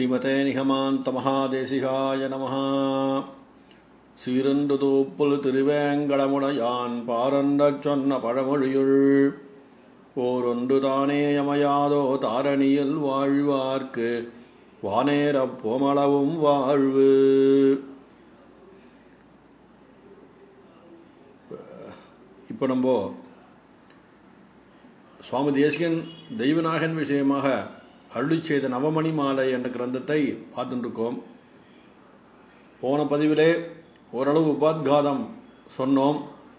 ஸ்ரீமதே நிகமாந்த மகாதேசிகாய நமஹ. சீரந்துதூப்புல் திருவேங்கடமுடையான் பாரண்டச் சொன்ன பழமொழியுள் ஓரொன்று தானே யமையாதோ தாரணியில் வாழ்வார்க்கு வானேரப் போமளவும் வாழ்வு. இப்போ நம்ம சுவாமி தேசிகன் தெய்வநாயகன் விஷயமாக அருளி செய்த நவமணி மாலை என்ற கிரந்தத்தை பார்த்துருக்கோம். போன பதிவிலே ஓரளவு உபாத்காதம் சொன்னோம்.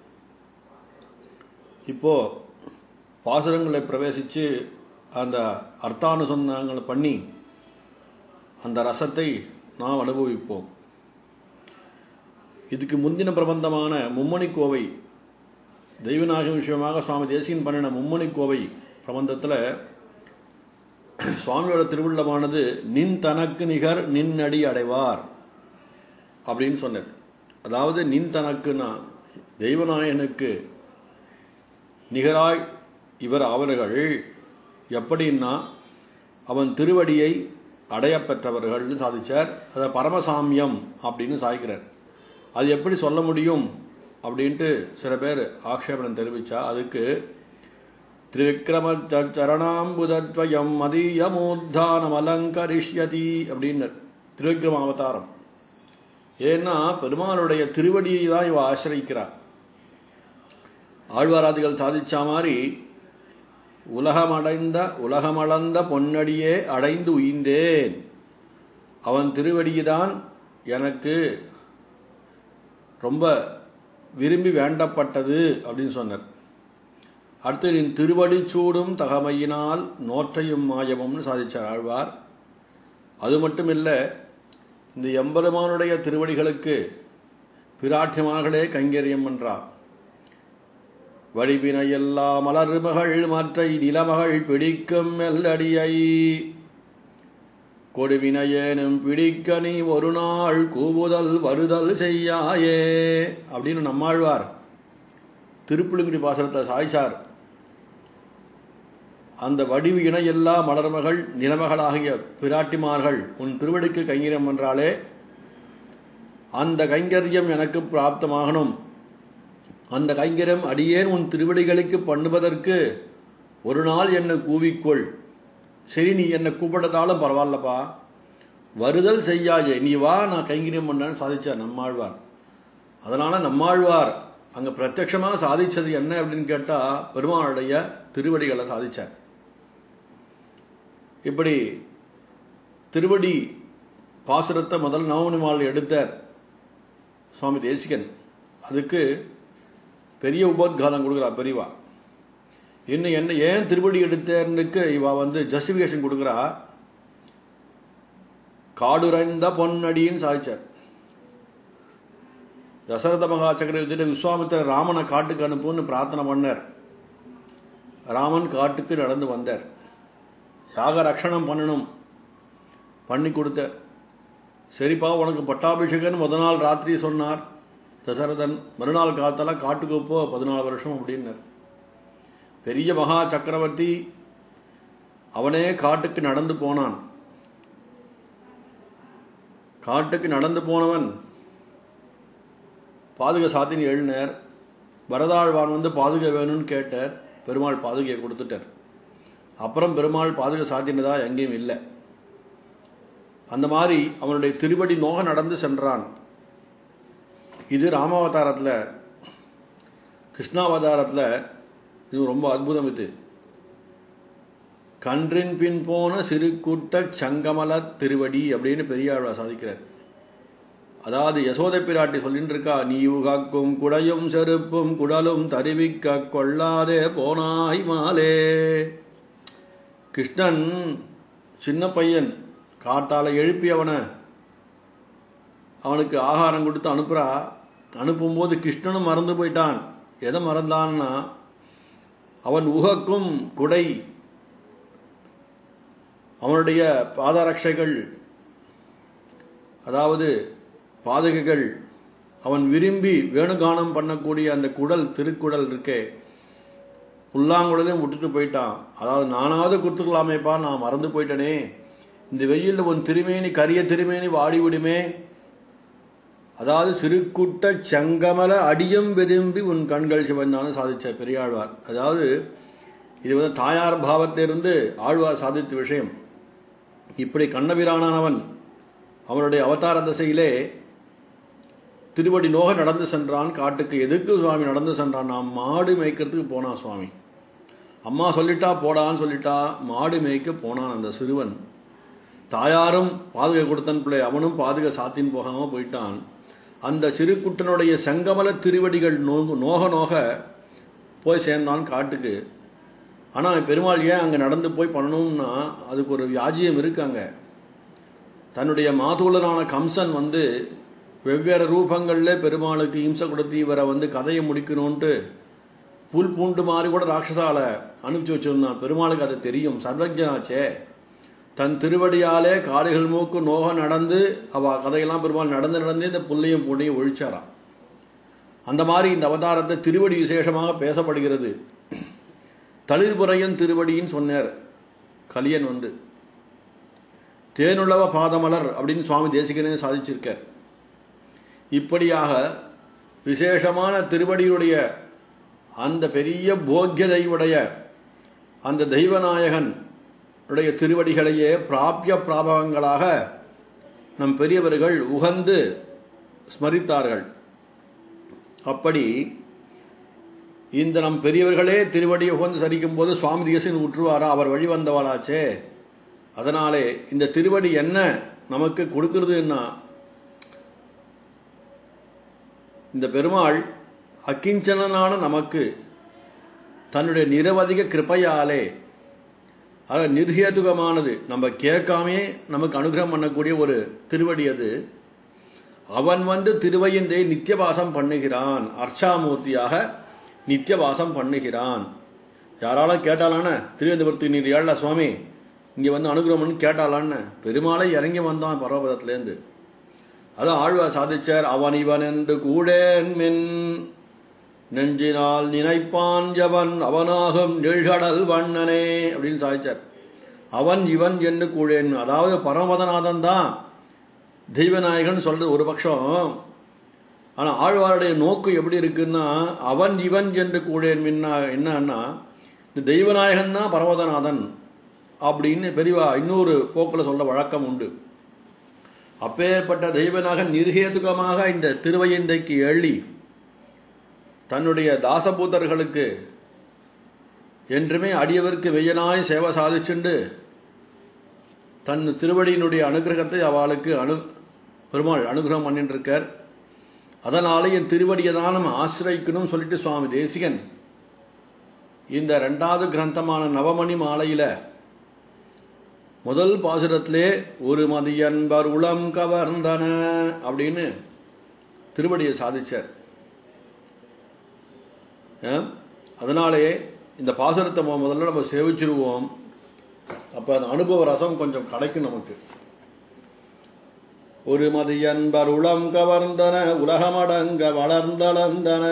இப்போ பாசுரங்களை பிரவேசித்து அந்த அர்த்தானுசந்தானங்களை பண்ணி அந்த ரசத்தை நாம் அனுபவிப்போம். இதுக்கு முந்தின பிரபந்தமான மும்மணி கோவை தெய்வநாயகன் விஷயமாக சுவாமி தேசிகன் பண்ணின மும்மணி கோவை பிரபந்தத்தில் சுவாமியோட திருவுள்ளமானது நின் தனக்கு நிகர் நின் அடி அடைவார் அப்படின்னு சொன்னார். அதாவது நின் தனக்குன்னா தெய்வநாயகனுக்கு நிகராய் இவர் அவர்கள் எப்படின்னா அவன் திருவடியை அடையப்பெற்றவர்கள்னு சாதிச்சார். அதை பரமசாமியம் அப்படின்னு சாய்க்கிறார். அது எப்படி சொல்ல முடியும் அப்படின்ட்டு சில பேர் ஆக்ஷேபனம் தெரிவித்தா அதுக்கு திரிவிக்ரமச்சரணாம்புதத்வயம் மதீயமூர்தானம் அலங்கரிஷ்யதி அப்படின்னர் திருவிக்ரம அவதாரம். ஏன்னா பெருமாளுடைய திருவடியை தான் இவ ஆசிரிக்கிறார். ஆழ்வாராதிகள் சாதிச்சா மாதிரி உலகமளந்த பொன்னடியே அடைந்து உய்ந்தேன், அவன் திருவடிதான் எனக்கு ரொம்ப விரும்பி வேண்டப்பட்டது அப்படின்னு சொன்னார். அடுத்து நின் திருவடி சூடும் தகமையினால் நோற்றையும் மாயமும்னு சாதிச்சார் ஆழ்வார். அது மட்டும் இல்லை, இந்த எம்பெருமானுடைய திருவடிகளுக்கு பிராட்டியமார்களே கைங்கரியம் என்றார். வடிவினை எல்லா மலர்மகள் மற்ற நிலமகள் பிடிக்கும் மெல்லடியை கொடுவினையேனும் பிடிக்க நீ ஒரு நாள் கூவுதல் வருதல் செய்யாயே அப்படின்னு நம்மாழ்வார் திருப்புளிங்குடி பாசனத்தில் சாய்ச்சார். அந்த வடிவு இணை எல்லா மலர்மகள் நிலமகளாகிய பிராட்டிமார்கள் உன் திருவடிக்கு கைங்கரியம் என்றாலே அந்த கைங்கரியம் எனக்கு பிராப்தமாகணும். அந்த கைங்கரியம் அடியேன் உன் திருவடிகளுக்கு பண்ணுவதற்கு ஒரு நாள் என்னை கூவிக்கொள். சரி, நீ என்னை கூப்பிடனாலும் பரவாயில்லப்பா, வருதல் செய்யாயே, நீ வா, நான் கைங்கரியம் பண்ணேன்னு சாதிச்சார் நம்மாழ்வார். அதனால் நம்மாழ்வார் அங்கே பிரத்யட்சமாக சாதித்தது என்ன அப்படின்னு கேட்டால் பெருமாளுடைய திருவடிகளை சாதித்தார். இப்படி திருவடி பாசுரத்தை முதல் நவமணி மாலை எடுத்தார் சுவாமி தேசிகன். அதுக்கு பெரிய உபோத்காதம் கொடுக்குறா பெரியவா. இன்னும் என்ன ஏன் திருவடி எடுத்தேன்னுக்கு இவா ஜஸ்டிஃபிகேஷன் கொடுக்குறா. காடுரைந்த பொன்னடின்னு சாதிச்சார். தசரத மகா சக்கரவர்த்தியிட்ட விஸ்வாமித்திரர் ராமனை காட்டுக்கு அனுப்புன்னு பிரார்த்தனை பண்ணார். ராமன் காட்டுக்கு நடந்து வந்தார். யாக ரக்ஷணம் பண்ணணும் பண்ணி கொடுத்தார். சரிப்பா, உனக்கு பட்டாபிஷேகன் முதல் நாள் ராத்திரி சொன்னார் தசரதன். மறுநாள் காத்தெல்லாம் காட்டுக்கு போ 14 வருஷம் அப்படின்னார். பெரிய மகா சக்கரவர்த்தி அவனே காட்டுக்கு நடந்து போனான். காட்டுக்கு நடந்து போனவன் பாதுகை சாத்தின்னு எழுதினார். பரதாழ்வான் பாதுகை வேணும்னு கேட்டார். பெருமாள் பாதுகையை கொடுத்துட்டார். அப்புறம் பெருமாள் பாதுகை சாத்தினதா எங்கேயும் இல்லை. அந்த மாதிரி அவனுடைய திருவடி நோக நடந்து சென்றான். இது ராமாவதாரத்தில். கிருஷ்ணாவதாரத்தில் இது ரொம்ப அற்புதம். இது கன்றின் பின் போன சிறு கூட்ட சங்கமல திருவடி அப்படின்னு பெரியாழ்வார் சாதிக்கிறார். அதாவது யசோதை பிராட்டி சொல்லிட்டு இருக்கா, நீ உகாக்கும் குடையும் செருப்பும் குடலும் தருவிக்க கொள்ளாதே போனாய் மாலே. கிருஷ்ணன் சின்ன பையன், காத்தால எழுப்பி அவனுக்கு ஆகாரம் கொடுத்து அனுப்புறா. அனுப்பும்போது கிருஷ்ணனும் மறந்து போயிட்டான். எதை மறந்தான்னா அவன் உகக்கும் குடை, அவனுடைய பாதரட்சைகள், அதாவது பாதகைகள், அவன் விரும்பி வேணுகானம் பண்ணக்கூடிய அந்த குடல் திருக்குடல் இருக்கே, புல்லாங்குழலையும் விட்டுட்டு போயிட்டான். அதாவது நானாவது கொடுத்துக்கலாமேப்பா, நான் மறந்து போயிட்டனே, இந்த வெயிலில் உன் திருமேனி கரிய திருமேனி வாடிவிடுமே, அதாவது சிறுகுட்ட செங்கமல அடியும் விரும்பி உன் கண்கள் சிவந்தான்னு சாதிச்ச பெரியாழ்வார். அதாவது இது வந்து தாயார் பாவத்திலிருந்து ஆழ்வார் சாதித்த விஷயம். இப்படி கண்ணபிரானானவன் அவனுடைய அவதார திசையிலே திருவடி நோக நடந்து சென்றான் காட்டுக்கு. எதுக்கு சுவாமி நடந்து சென்றான்? நான் மாடு மேய்க்கிறதுக்கு போனான் சுவாமி. அம்மா சொல்லிட்டா போடான்னு சொல்லிட்டா மாடு மேய்க்க போனான் அந்த சிறுவன். தாயாரும் பாதுகை கொடுத்தன் பிள்ளை, அவனும் பாதுகை சாத்தின் போகாமல் போயிட்டான். அந்த சிறுகுட்டனுடைய செங்கமல திருவடிகள் நோக நோக போய் சேர்ந்தான் காட்டுக்கு. ஆனால் பெருமாள் ஏன் அங்கே நடந்து போய் பண்ணணும்னா அதுக்கு ஒரு வியாஜியம் இருக்காங்க. தன்னுடைய மாதூளனான கம்சன் வந்து வெவ்வேறு ரூபங்களில் பெருமாளுக்கு இம்சை கொடுத்து இவரை வந்து கதையை முடிக்கணும்ன்ட்டு புல் பூண்டு மாதிரி கூட ராட்சசால அனுப்பிச்சி வச்சிருந்தான். பெருமாளுக்கு அது தெரியும், சர்வஜனாச்சே. தன் திருவடியாலே காடுகள் மூக்கு நோக நடந்து அவள் கதையெல்லாம் பெருமாள் நடந்து இந்த புல்லையும் பூண்டையும் ஒழிச்சாராம். அந்த மாதிரி இந்த அவதாரத்தை திருவடி விசேஷமாக பேசப்படுகிறது. தளிர்புறையன் திருவடின்னு சொன்னார் கலியன் வந்து. தேனுள்ளவ பாதமலர் அப்படின்னு சுவாமி தேசிகனே சாதிச்சிருக்கார். இப்படியாக விசேஷமான திருவடியுடைய அந்த பெரிய போக்கியதையுடைய அந்த தெய்வநாயகன் உடைய திருவடிகளையே பிராபிய பிராபகங்களாக நம் பெரியவர்கள் உகந்து ஸ்மரித்தார்கள். அப்படி இந்த நம் பெரியவர்களே திருவடியை உகந்து சரிக்கும் போது சுவாமி தேசிகன் உற்றுவாரா? அவர் வழி வந்தவாளாச்சே. அதனாலே இந்த திருவடி என்ன நமக்கு கொடுக்கிறதுன்னா, இந்த பெருமாள் அக்கிஞ்சனான நமக்கு தன்னுடைய நிரவதிக கிருபையாலே, அதாவது நிர்ஹேதுகமானது, நம்ம கேட்காமே நமக்கு அனுகிரகம் பண்ணக்கூடிய ஒரு திருவடி அது. அவன் வந்து திருவையந்தை நித்தியவாசம் பண்ணுகிறான், அர்ச்சாமூர்த்தியாக நித்தியவாசம் பண்ணுகிறான். யாராலும் கேட்டாலான திருவேந்தபுரத்து நீர் ஏழ சுவாமி இங்கே வந்து அனுகிரகம்னு கேட்டாலான்னு பெருமாளை இறங்கி வந்தான் பரவபதத்திலேருந்து. அதான் ஆழ்வார் சாதிச்சார். அவன் இவன் என்று கூடேன் மின் நெஞ்சினால் நினைப்பான் ஜவன் அவனாகும் நிழ்கடல் வண்ணனே அப்படின்னு சாதிச்சார். அவன் இவன் என்று கூடேன், அதாவது பரமபதநாதன் தான் தெய்வநாயகன் சொல்றது ஒரு பட்சம். ஆனால் ஆழ்வாருடைய நோக்கு எப்படி இருக்குன்னா, அவன் இவன் என்று கூடேன் மின்னா என்னன்னா, இந்த தெய்வநாயகன் தான் பரமபதநாதன் அப்படின்னு பெரியவா இன்னொரு போக்கில் சொல்ல வழக்கம் உண்டு. அப்பேற்பட்ட தெய்வநாயகன் நிர்ஹேதுகமாக இந்த திருவையந்தைக்கு எள்ளி தன்னுடைய தாசபூதர்களுக்கு என்றுமே அடியவருக்கு வெய்யனாய் சேவை சாதிச்சுண்டு தன் திருவடியினுடைய அனுகிரகத்தை அவளுக்கு பெருமாள் அனுகிரகம் பண்ணிட்டு இருக்கார். அதனாலே என் திருவடியை தான் நம்ம ஆசிரியக்கணும் சொல்லிட்டு சுவாமி தேசிகன் இந்த 2வது கிரந்தமான நவமணி மாலையில முதல் பாசுரத்திலே ஒரு மதியன்பர் உளம் கவர்ந்தன அப்படின்னு திருவடியை சாதிச்சார். அதனாலே இந்த பாசுரத்தை முதல்ல நம்ம சேவிச்சிருவோம். அப்போ அந்த அனுபவ ரசம் கொஞ்சம் கிடைக்கும் நமக்கு. ஒரு மதியன்பர் உளம் கவர்ந்தன உலகமடங்க வளர்ந்தளந்தன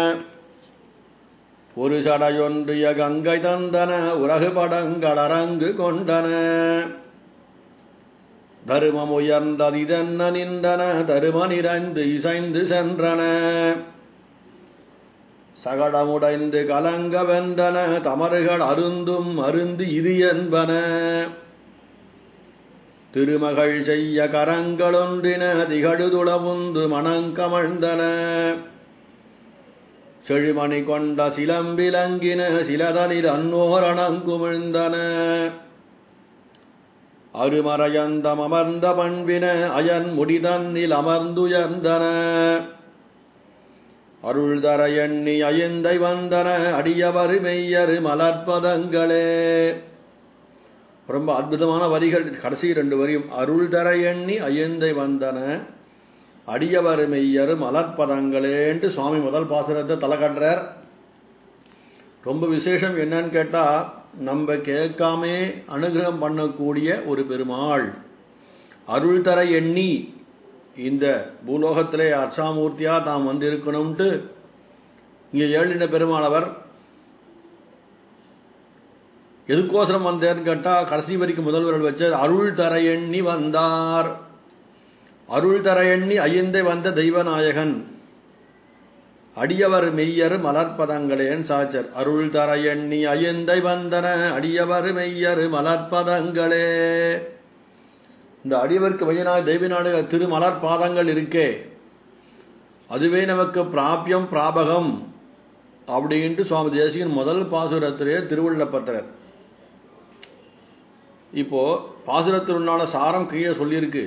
ஒரு சடையொன்றிய கங்கை தந்தன உலகு படங்களரங்கு கொண்டன தருமம் உயர்ந்ததிதென்ன நின்றன தரும நிறைந்து இசைந்து சென்றன சகடமுடைந்து கலங்க வென்றன தமறுகள் அருந்தும் அருந்து இது என்பன திருமகள் செய்ய கரங்களொன்றின திகழுதுளவுந்து மணங்கமழ்ந்தன செழுமணி கொண்ட சிலம்பிலங்கின சிலதனில் அன்னோரணங்குமிழ்ந்தன அருமறையந்தம் அமர்ந்த பண்பின அயன் முடிதன்னில் அமர்ந்துயர்ந்தன அருள் தர எண்ணி அயந்தை வந்தன அடியவரு மெய்யரு மலர்பதங்களே. ரொம்ப அற்புதமான வரிகள் கடைசி 2 வரியும். அருள் தர எண்ணி அயந்தை வந்தன அடியவர் மெய்யரு மலர்பதங்களேன்ட்டு சுவாமி முதல் பாசுரத்தை தலை கட்டுறார். ரொம்ப விசேஷம் என்னன்னு கேட்டால், நம்ம கேட்காமே அனுகிரகம் பண்ணக்கூடிய ஒரு பெருமாள். அருள் தர எண்ணி இந்த பூலோகத்திலே அர்ச்சாமூர்த்தியாக தாம் வந்து இருக்கணும்ட்டு இங்கே ஏழின பெருமாளவர் எதுக்கோசரம் வந்தேன்னு கேட்டால் கடைசி வரைக்கும் முதல்வர்கள் வச்சார். அருள் தர எண்ணி வந்தார். அருள் தர எண்ணி ஐயந்தை வந்த தெய்வநாயகன் அடியவர் மெய்யர் மலர்ப்பதங்களேன்னு சாச்சர். அருள் தர எண்ணி ஐயந்தை வந்தன அடியவர் மெய்யர் மலர்ப்பதங்களே. இந்த அடியவருக்கு மையனாய் தெய்வநாடு திருமலர் பாதங்கள் இருக்கே, அதுவே நமக்கு பிராபியம் பிராபகம் அப்படின்ட்டு சுவாமி தேசிகன் முதல் பாசுரத்திலே திருவள்ளப்பத்திரர். இப்போ பாசுரத்திற்கான சாரம் கீழே சொல்லியிருக்கு.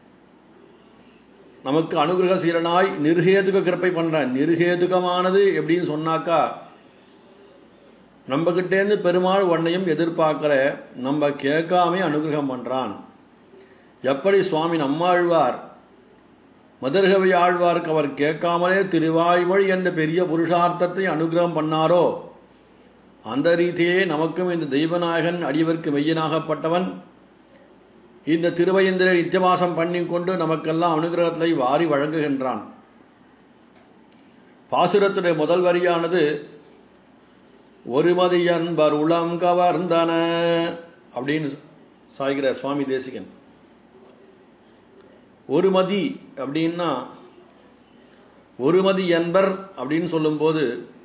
நமக்கு அனுகிரகசீலனாய் நிர்ஹேதுக கிருப்பை பண்றான். நிர்ஹேதுகமானது எப்படின்னு சொன்னாக்கா, நம்ம கிட்டேருந்து பெருமாள் ஒன்னையும் எதிர்பார்க்கற, நம்ம கேட்காமே அனுகிரகம் பண்றான். எப்படி சுவாமி நம்மாழ்வார் மதுரகவி ஆழ்வாருக்கு அவர் கேட்காமலே திருவாய்மொழி என்ற பெரிய புருஷார்த்தத்தை அனுகிரகம் பண்ணாரோ, அந்த ரீதியே நமக்கும் இந்த தெய்வநாயகன் அடியவர்க்கு மெய்யனாகப்பட்டவன் இந்த திருவையந்திர நித்தியவாசம் பண்ணி கொண்டு நமக்கெல்லாம் அனுகிரகத்தை வாரி வழங்குகின்றான். பாசுரத்துடைய முதல் வரியானது ஒருமதியன்பர் உளம் கவர்ந்தன அப்படின்னு சாய்கிற சுவாமி தேசிகன். ஒருமதி அப்படின்னா, ஒருமதி என்பர் அப்படின்னு சொல்லும்போது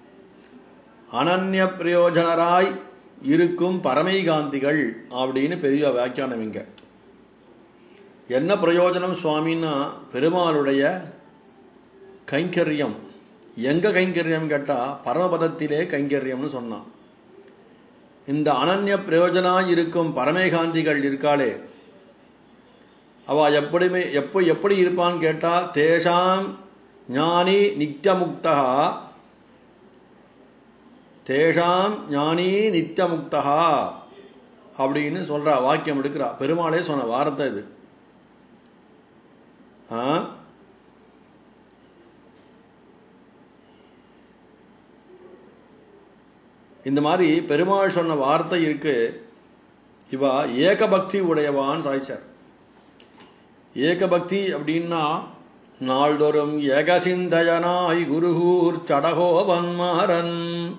அனன்ய பிரயோஜனராய் இருக்கும் பரமைகாந்திகள் அப்படின்னு பெரிய வியாக்கியானம். இங்க என்ன பிரயோஜனம் சுவாமின்னா, பெருமாளுடைய கைங்கரியம். எங்க கைங்கரியம் கேட்டா பரமபதத்திலே கைங்கரியம்னு சொன்னான். இந்த அனன்ய பிரயோஜனாய் இருக்கும் பரமேகாந்திகள் இருக்காளே, அவ எப்படி இருப்பான்னு கேட்டா, தேஷாம் ஞானி நித்தியமுக்தா, தேஷாம் ஞானி நித்தியமுக்தா அப்படின்னு சொல்றா, வாக்கியம் எடுக்கிறா. பெருமாளே சொன்ன வார்த்தை இது. இந்த மாதிரி பெருமாள் சொன்ன வார்த்தை இருக்கு. இவா ஏகபக்தி உடையவான் சாய்ச்சார். ஏகபக்தி அப்படின்னா, நாள்தோறும் ஏகசிந்தயனாய் குருகூர் சடகோபன்மாரன்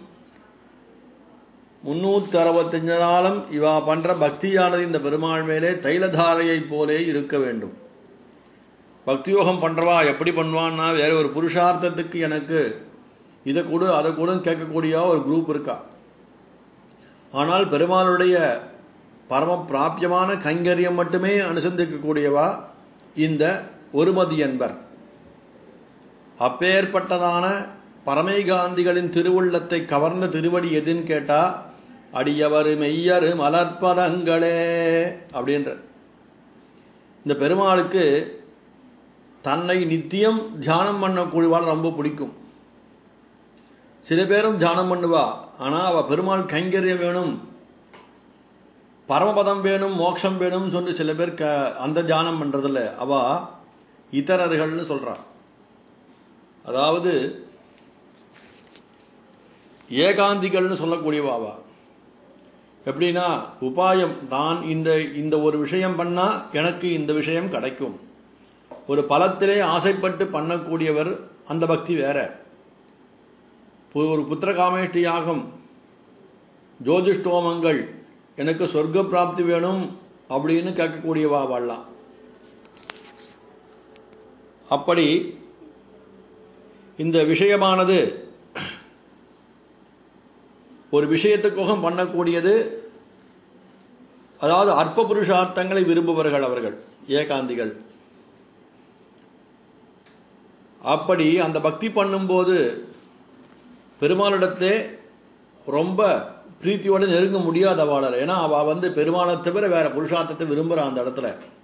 365 நாளும் இவா பண்ற பக்தியானது இந்த பெருமாள் மேலே தைலதாரையை போலே இருக்க வேண்டும். பக்தியோகம் பண்றவா எப்படி பண்ணுவான்னா, வேற ஒரு புருஷார்த்தத்துக்கு எனக்கு இதை கூட அதை கூட கேட்கக்கூடிய ஒரு குரூப் இருக்கா. ஆனால் பெருமாளுடைய பரம பிராபியமான கைங்கரியம் மட்டுமே அனுசந்திக்கக்கூடியவா இந்த ஒருமதி என்பர். அப்பேற்பட்டதான பரமைகாந்திகளின் திருவுள்ளத்தை கவர்ந்த திருவடி எதுன்னு கேட்டா, அடியவர் மெய்யர் மலர்ப்பதங்களே அப்படின்ற. இந்த பெருமாளுக்கு தன்னை நித்தியம் தியானம் பண்ணக்கூடியவாள் ரொம்ப பிடிக்கும். சில பேரும் தியானம் பண்ணுவா, ஆனா அவ பெருமாள் கைங்கரியம் வேணும், பரமபதம் வேணும், மோட்சம் வேணும்னு சொல்லி சில பேர் அந்த தியானம் பண்றதில்ல. அவ இதரர்கள்னு சொல்றா. அதாவது ஏகாந்திகள்னு சொல்லக்கூடியவா. அவ எப்படின்னா, உபாயம் தான் இந்த ஒரு விஷயம் பண்ணா எனக்கு இந்த விஷயம் கிடைக்கும், ஒரு பலத்திலே ஆசைப்பட்டு பண்ணக்கூடியவர். அந்த பக்தி வேற. ஒரு புத்திரகாமேஷ்டி யாகம், ஜோதிஷ்டோமங்கள், எனக்கு சொர்க்க பிராப்தி வேணும் அப்படின்னு கேட்கக்கூடியவா வாழலாம். அப்படி இந்த விஷயமானது ஒரு விஷயத்துக்காக பண்ணக்கூடியது. அதாவது அற்ப புருஷார்த்தங்களை விரும்புபவர்கள் அவர்கள் ஏகாந்திகள். அப்படி அந்த பக்தி பண்ணும்போது பெருமாளிடத்தே ரொம்ப பிரீத்தியோடு நெருங்க முடியாத வாழர். ஏன்னா அவ பெருமாளை தவிர வேற புருஷார்த்தத்தை விரும்புகிறா அந்த இடத்துல.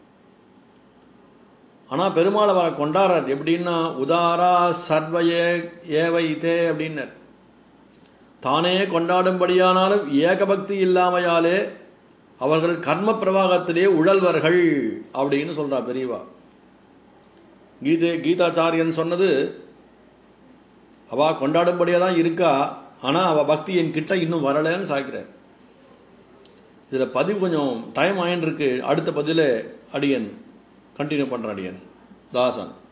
ஆனால் பெருமாளை அவரை கொண்டாடுறார். எப்படின்னா, உதாரா சர்வயே ஏவைத்தே அப்படின்னர். தானே கொண்டாடும்படியானாலும் ஏகபக்தி இல்லாமையாலே அவர்கள் கர்ம பிரவாகத்திலே உழல்வர்கள் அப்படின்னு சொல்றா பெரியவா. கீதாச்சாரியன் சொன்னது, அவ கொண்டாடும்படியா தான் இருக்கா, ஆனா அவ பக்தி என் கிட்ட இன்னும் வரலன்னு சாய்க்கிறார். இதுல பதிவு கொஞ்சம் டைம் ஆயின்னு இருக்கு. அடுத்த பதில அடியன் கண்டினியூ பண்ற. அடியன் தாசன்.